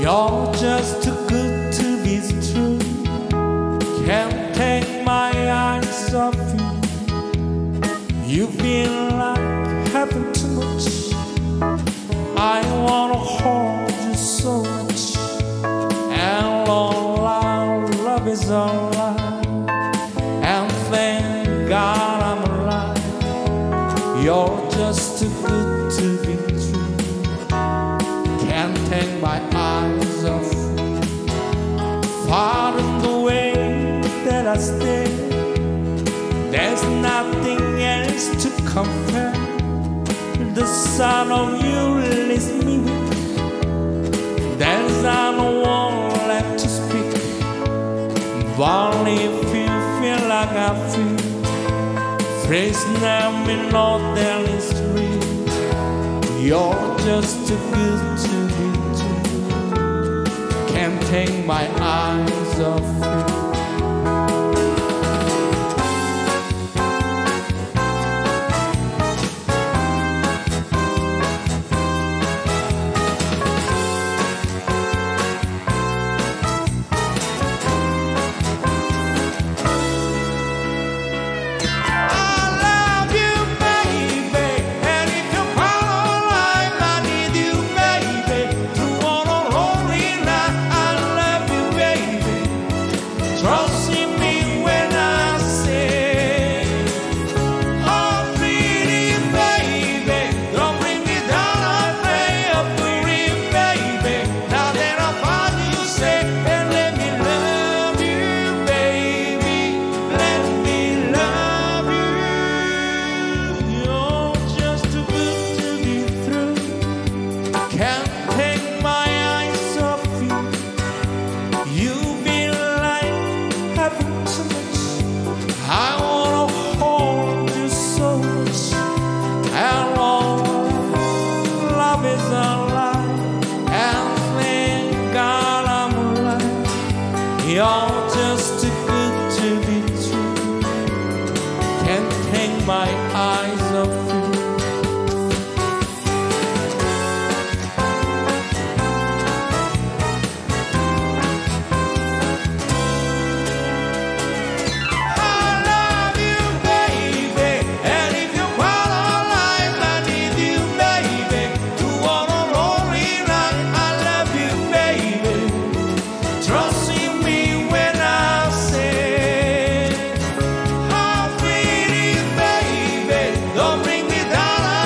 You're just too good to be true. Can't take my eyes off you. You feel like having too much. I wanna hold you so much. And all our love is alive. And thank God I'm alive. You're just too good to be true. Can't take my eyes off you. Pardon the way that I stay. There's nothing else to compare. The sound of you leaves me weak. There's no one left to speak. But if you feel like I feel, please let me know that it's real. You're just too good to be true. Can't take my eyes off you. You're just too good to be true. Can't take my eyes off you. Don't bring me down.